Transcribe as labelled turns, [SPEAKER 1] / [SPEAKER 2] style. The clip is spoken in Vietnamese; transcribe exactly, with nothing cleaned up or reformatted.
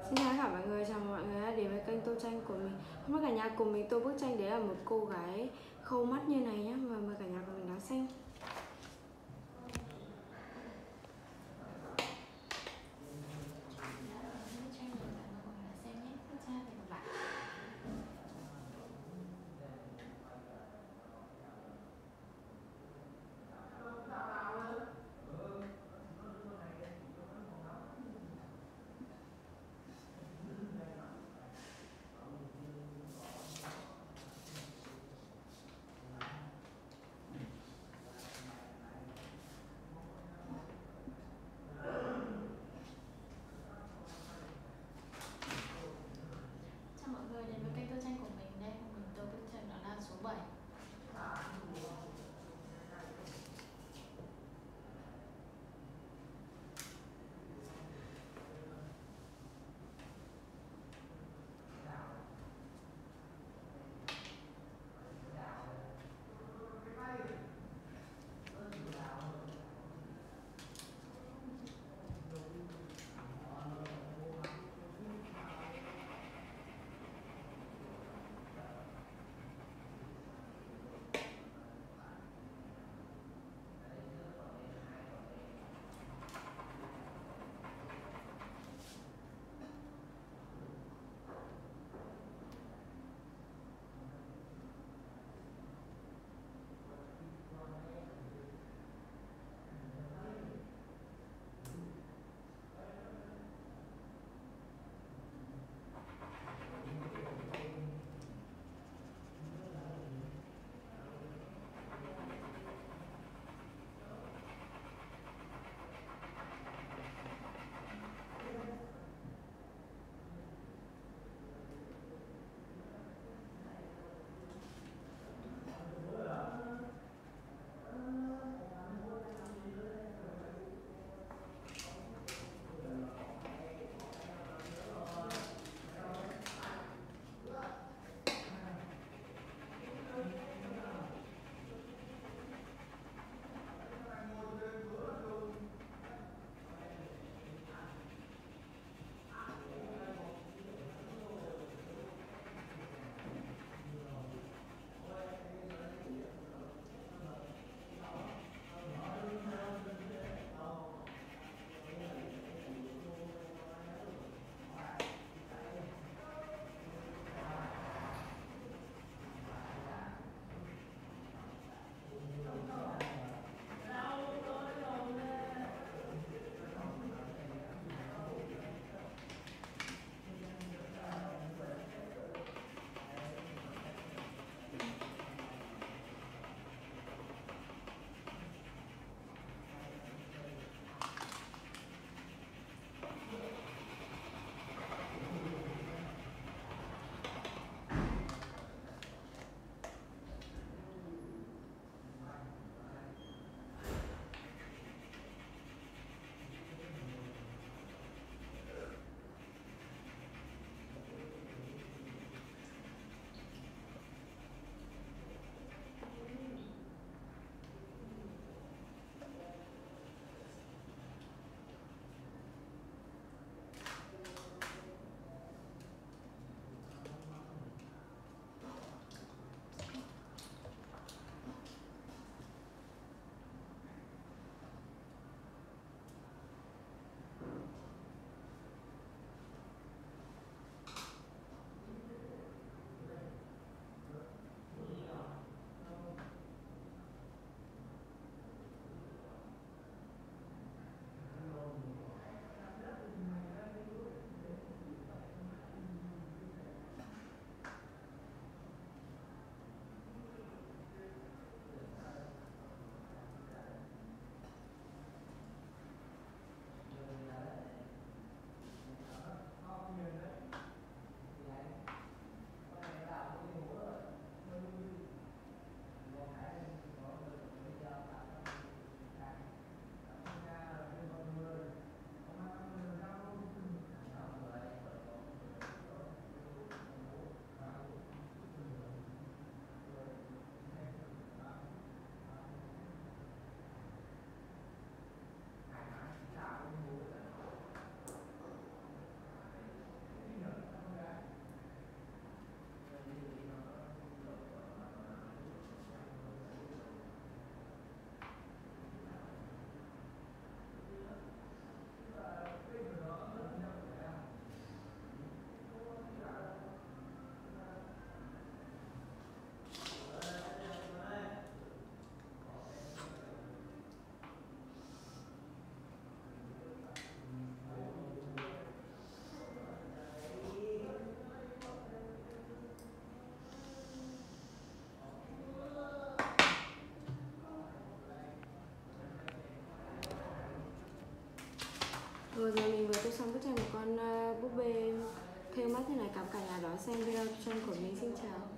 [SPEAKER 1] Xin chào tất cả mọi người, chào mừng mọi người đã đến với kênh Tô Tranh của mình. Hôm nay cả nhà cùng mình tô bức tranh, đấy là một cô gái khâu mắt như này nhé. Và mời cả nhà cùng mình đón xem. vừa rồi mình vừa tô xong bức tranh một con uh, búp bê thêu mắt thế này. Cảm cả nhà đón xem video tranh của mình. Xin chào.